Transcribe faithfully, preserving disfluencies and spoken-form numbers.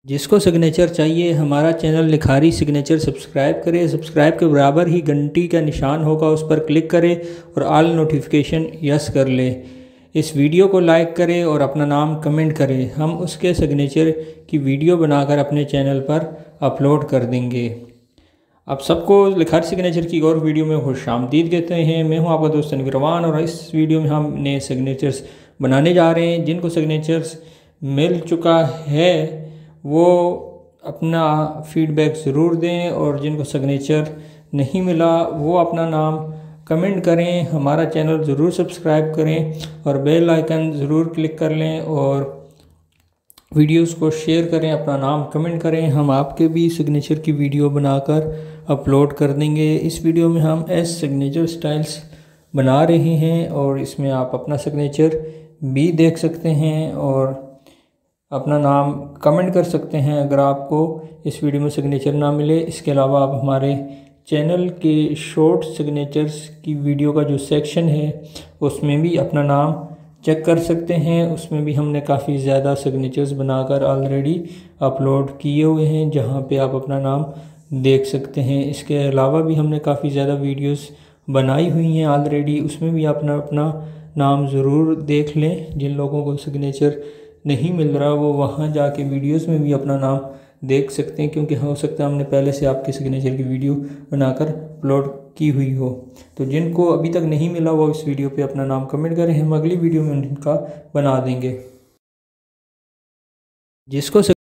जिसको सिग्नेचर चाहिए हमारा चैनल लिखारी सिग्नेचर सब्सक्राइब करें। सब्सक्राइब के बराबर ही घंटी का निशान होगा, उस पर क्लिक करें और ऑल नोटिफिकेशन यस कर लें। इस वीडियो को लाइक करें और अपना नाम कमेंट करें। हम उसके सिग्नेचर की वीडियो बनाकर अपने चैनल पर अपलोड कर देंगे। आप सबको लिखारी सिग्नेचर की और वीडियो में खुशामदीद कहते हैं। मैं हूं आपका दोस्त तनवीर और इस वीडियो में हम नए सिग्नेचर्स बनाने जा रहे हैं। जिनको सिग्नेचर्स मिल चुका है वो अपना फीडबैक ज़रूर दें और जिनको सिग्नेचर नहीं मिला वो अपना नाम कमेंट करें। हमारा चैनल ज़रूर सब्सक्राइब करें और बेल आइकन ज़रूर क्लिक कर लें और वीडियोस को शेयर करें, अपना नाम कमेंट करें। हम आपके भी सिग्नेचर की वीडियो बनाकर अपलोड कर देंगे। इस वीडियो में हम एस सिग्नेचर स्टाइल्स बना रहे हैं और इसमें आप अपना सिग्नेचर भी देख सकते हैं और अपना नाम कमेंट कर सकते हैं अगर आपको इस वीडियो में सिग्नेचर ना मिले। इसके अलावा आप हमारे चैनल के शॉर्ट सिग्नेचर्स की वीडियो का जो सेक्शन है उसमें भी अपना नाम चेक कर सकते हैं। उसमें भी हमने काफ़ी ज़्यादा सिग्नेचर्स बनाकर ऑलरेडी अपलोड किए हुए हैं जहां पे आप अपना नाम देख सकते हैं। इसके अलावा भी हमने काफ़ी ज़्यादा वीडियोस बनाई हुई हैं ऑलरेडी, उसमें भी अपना अपना नाम ज़रूर देख लें। जिन लोगों को सिग्नेचर नहीं मिल रहा वो वहाँ जाके वीडियोस में भी अपना नाम देख सकते हैं, क्योंकि हो सकता है हमने पहले से आपके सिग्नेचर की वीडियो बनाकर अपलोड की हुई हो। तो जिनको अभी तक नहीं मिला वो इस वीडियो पे अपना नाम कमेंट करें, हम अगली वीडियो में उनका बना देंगे। जिसको